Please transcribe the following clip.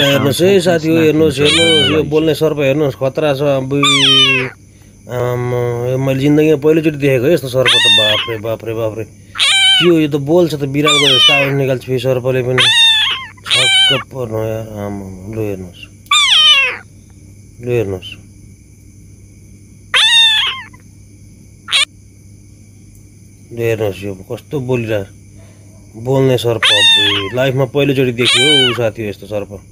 हेर्नुहोस् है साथी हो, हेर्नुहोस् यो बोल्ने सर्प हेर्नुहोस्, खतरा छ। मैले जिन्दगीमा पहिलोचोटि देखेको है यस्तो सर्प त। बाफ्रे बाफ्रे बाफ्रे, के हो यो त? बोल्छ त, बिरालोको जस्तो आवाज निकाल्छ फेरि सर्पले पनि। छक्क पर्नु यार। लु हेर्नुहोस्, लु हेर्नुहोस्, लु हेर्नुहोस्, यो कस्तो बोलिरहेको, बोल्ने सर्प। लाइफमा पहिलोचोटि देख्यो हौ साथी यस्तो सर्प।